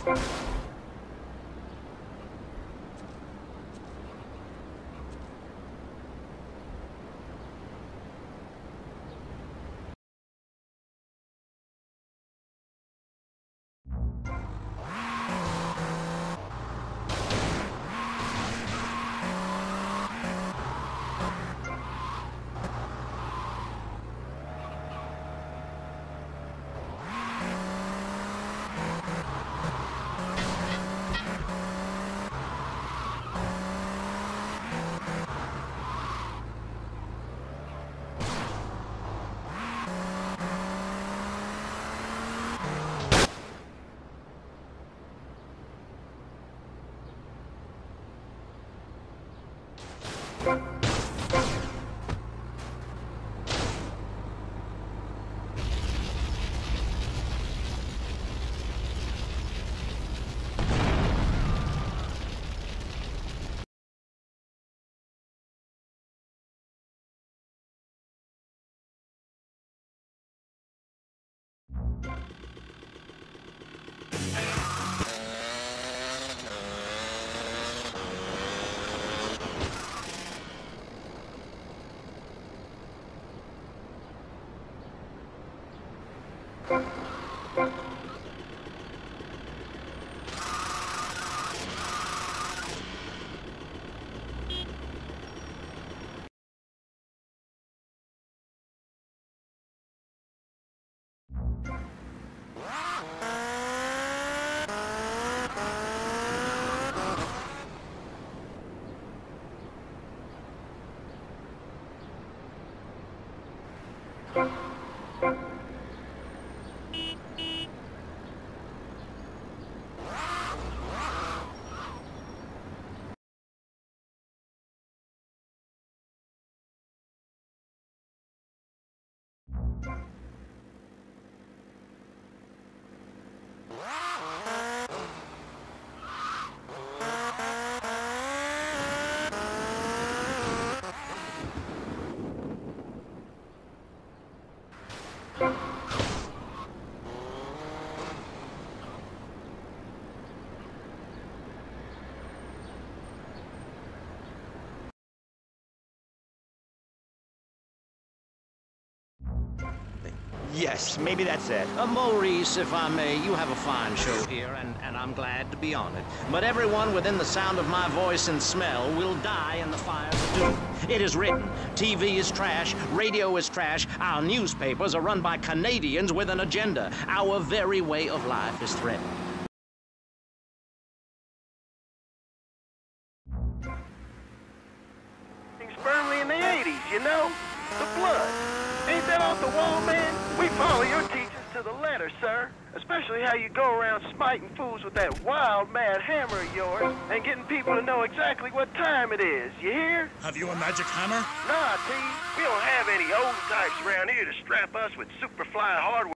Yes, maybe that's it. Maurice, if I may, you have a fine show here, and I'm glad to be on it. But everyone within the sound of my voice and smell will die in the fires of doom. It is written. TV is trash. Radio is trash. Our newspapers are run by Canadians with an agenda. Our very way of life is threatened. Firmly in the 80s, you know? The blood. Ain't that off the wall, man? We follow your teachings to the letter, sir. Especially how you go around smiting fools with that wild, mad hammer of yours and getting people to know exactly what time it is. You hear? Have you a magic hammer? Nah, T. We don't have any old types around here to strap us with superfly hardware.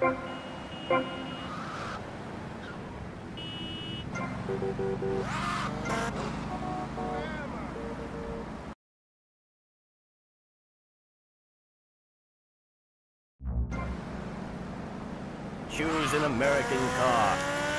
Choose an American car.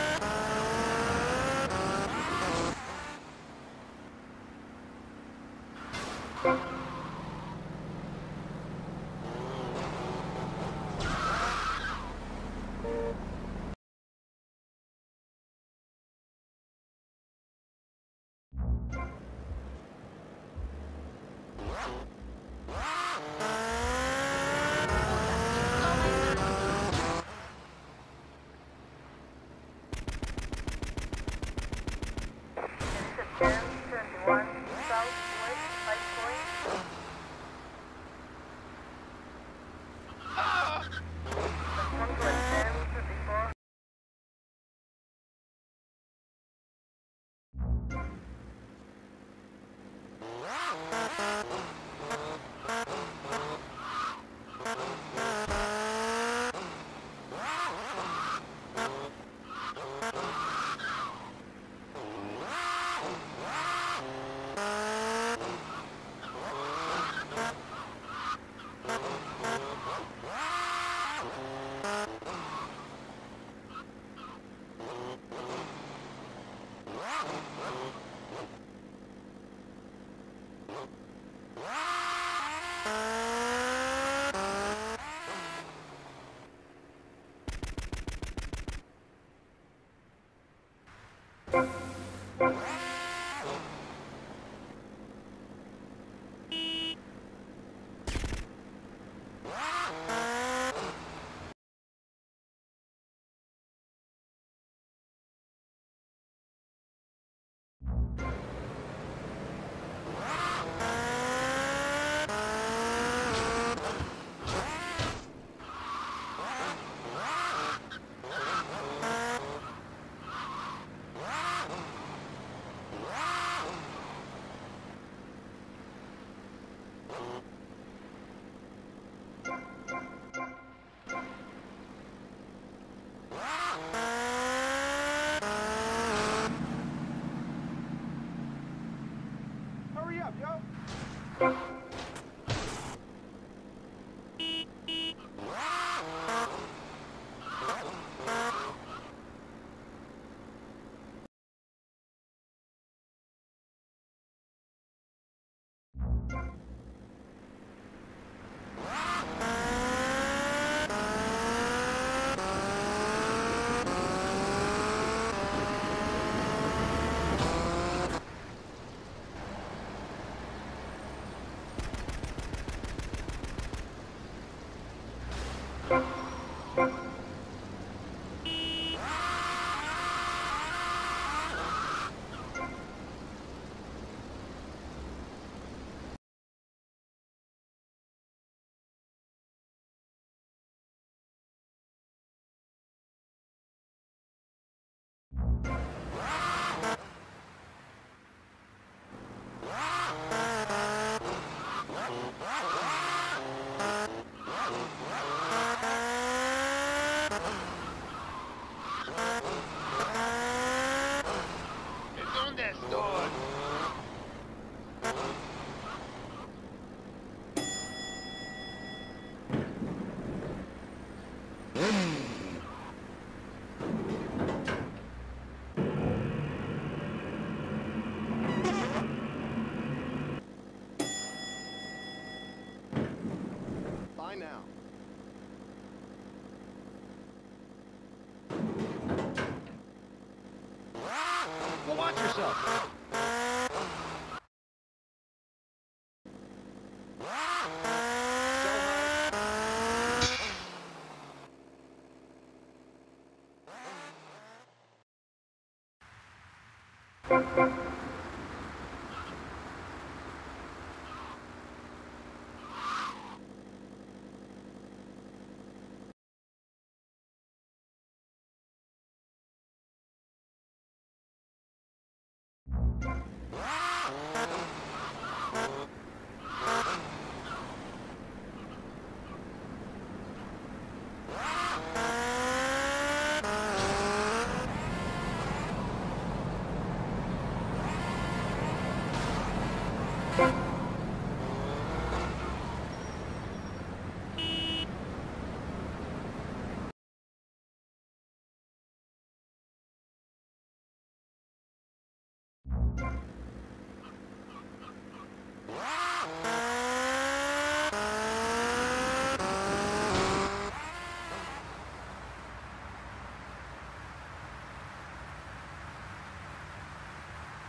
Well, watch yourself.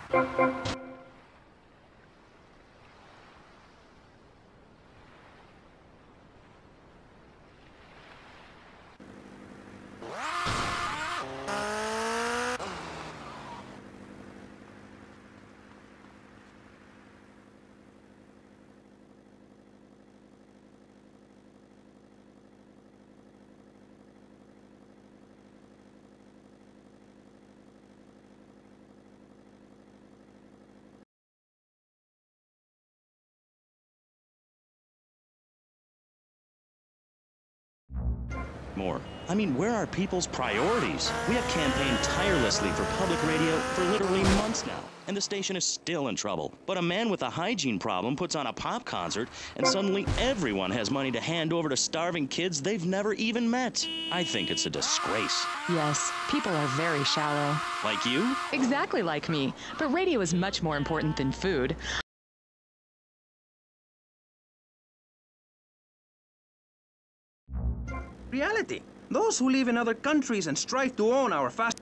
More. I mean, where are people's priorities? We have campaigned tirelessly for public radio for literally months now, and the station is still in trouble. But a man with a hygiene problem puts on a pop concert, and suddenly everyone has money to hand over to starving kids they've never even met. I think it's a disgrace. Yes, people are very shallow. Like you? Exactly like me. But radio is much more important than food. Reality. Those who live in other countries and strive to own our fast...